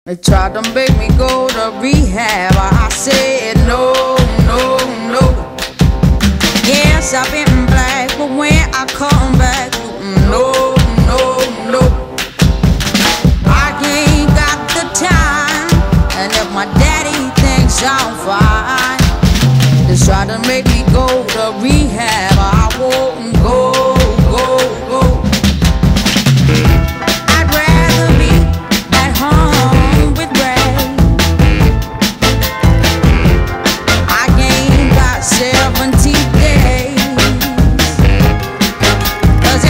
They tried to make me go to rehab. I said no, no, no. Yes, I've been black, but when I come back, no, no, no. I ain't got the time, and if my daddy thinks I'm fine, they try to make me go to rehab. I won't go, go, go. I'd rather be at home with Ray. I ain't got 70 days, 'cause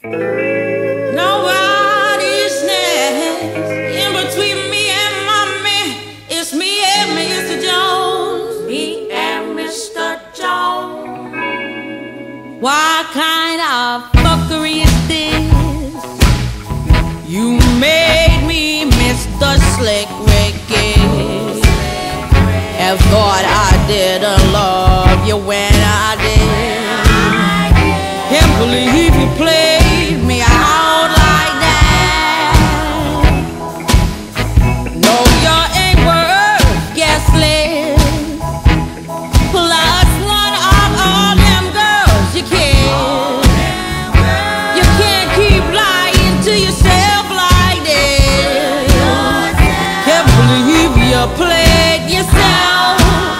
Nobody's next in between me and my man. It's me and Mr. Jones. Me and Mr. Jones. What kind of fuckery is this? You made me Mr. Slick Ricky and thought I didn't love you when I did. Can't believe you played me out like that. No, you ain't worth guessing. Plus one of all them girls you kissed. You can't keep lying to yourself like this. Can't believe you played yourself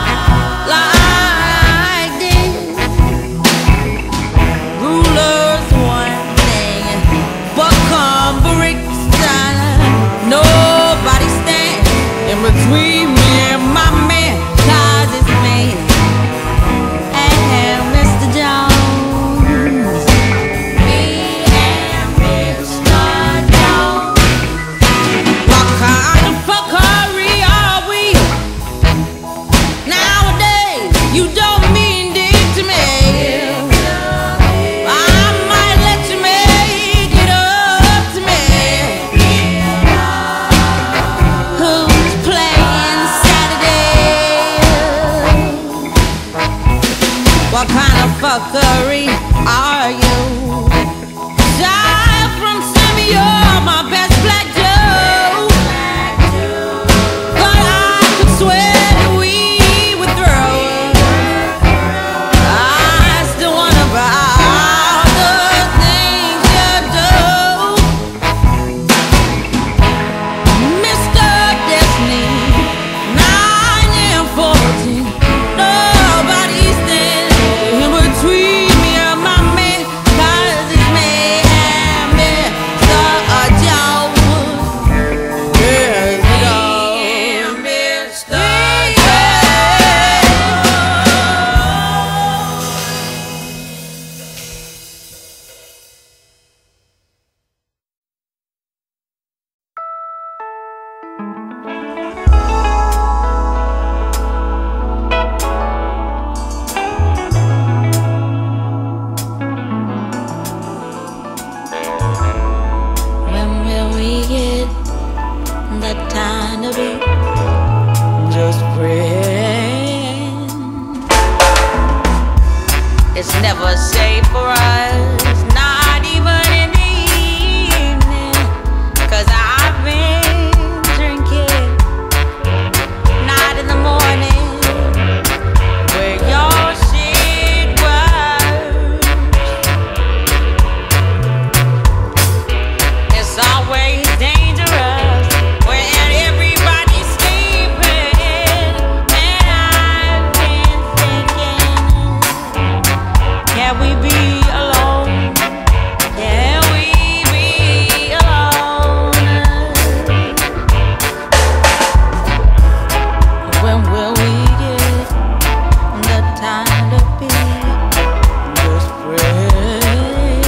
like this. Rulers one thing, but come Brixton. Nobody stands in between me and my man, 'cause it's me and Mr. Jones. Me and Mr. Jones. What kind of fuckery are we? Nowadays, you don't mean dick to me. I might let you make it up to me. Who's playing Saturday? What kind of fuckery are you? Aside from Sammy, you're my best black Joe. But I could swear that we would throw. I still wonder about the things you do. Mr. Destiny, 9 and 14. Nobody's standing in between me and my man, 'cause it's me and Mr. Jones. Yes, Mr. When will we get the time to be just friends? It's never safe for us, not even in the evening, 'cause I've been drinking. Not in the morning, where your shit was. It's always dangerous when everybody's sleeping. And I've been thinking, can we be alone? Can we be alone? When will we get the time to be just friends?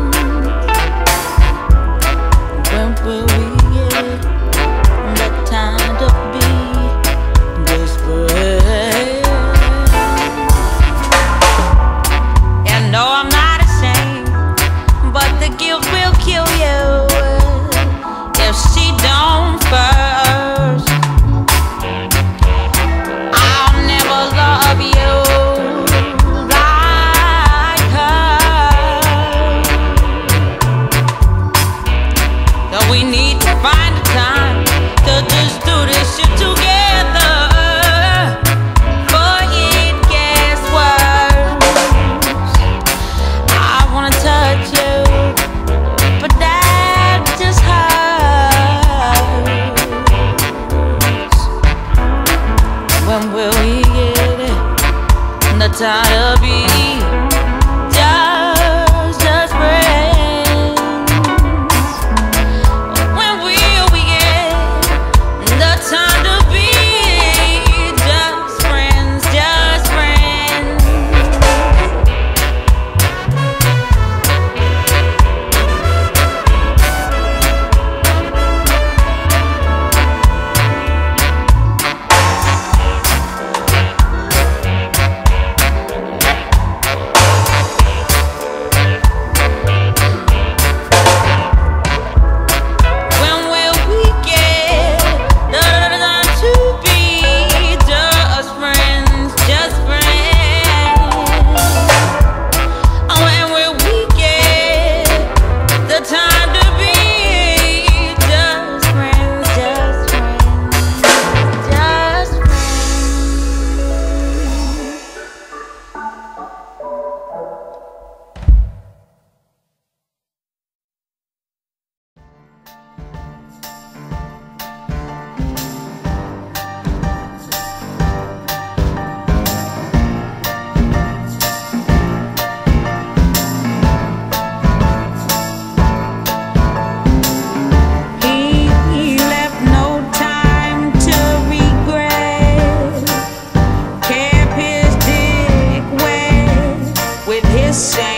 When will we get the time to be just friends? And no, I'm not ashamed, but the guilt will kill you if she don't first. I'll never love you like her. So we need to find a time to just do this shit together. For it gets worse. I wanna touch you, but that just hurts. When will we get the time to be just friends? When will we get the time to be just friends, just friends? listen.